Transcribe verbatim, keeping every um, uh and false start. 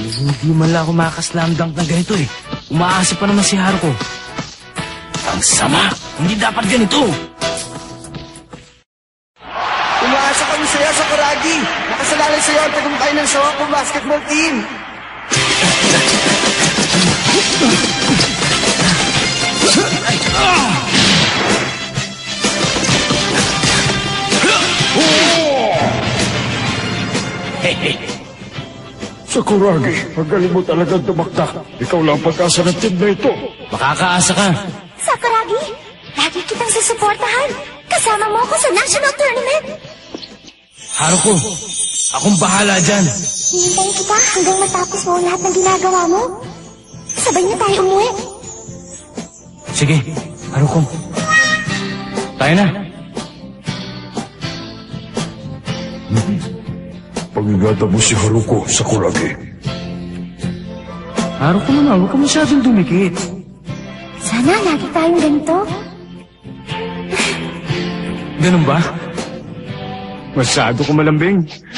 Hindi man lang ako makakaslam dunk na ganito eh. Umaasa pa naman si Haruko. Ang sama! Hindi dapat ganito! Umaasa kami sa'yo, Sakuragi! Nakasalalay sa'yo ang tagumpay ng Shoko basketball team! Sakuragi, magaling mo talagang tumaktak. Ikaw lang pag-asa ng team na ito. Makakaasa ka. Sakuragi, lagi kitang susuportahan. Kasama mo ako sa national tournament. Haruko, akong bahala dyan. Hihintayin kita hanggang matapos mo lahat ng ginagawa mo. Sabay na tayo umuwi. Sige, Haruko. Tayo na. Pag-ingatan mo si Haruko, Sakuragi. Haruko naman, huwag ka masyadong dumikit. Sana lagi tayong ganito. Ganun ba? Masyado ko malambing.